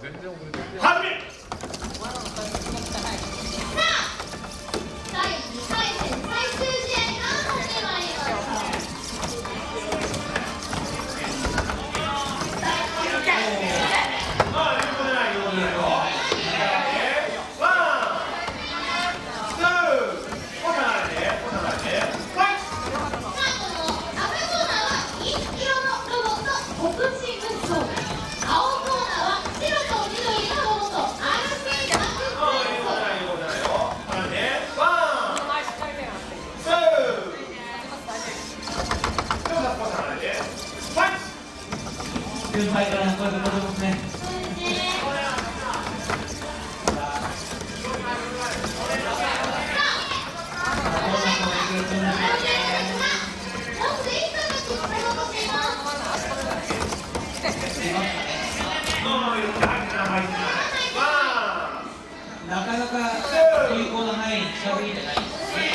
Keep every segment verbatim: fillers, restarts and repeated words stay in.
始め。 先輩からの声が届きますね。なかなか有効な範囲に近づいてないですね。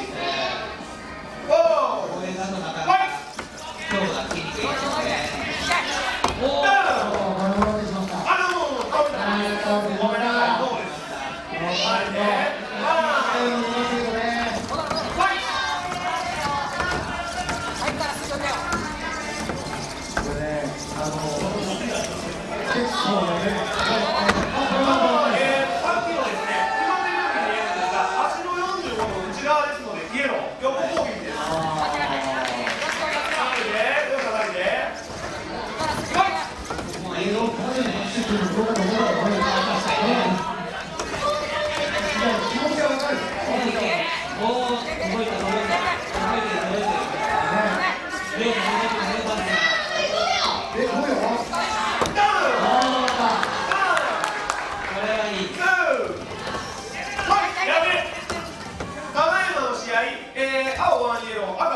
これだとなかなか強度がつきにくいですね。青ワンイエロー。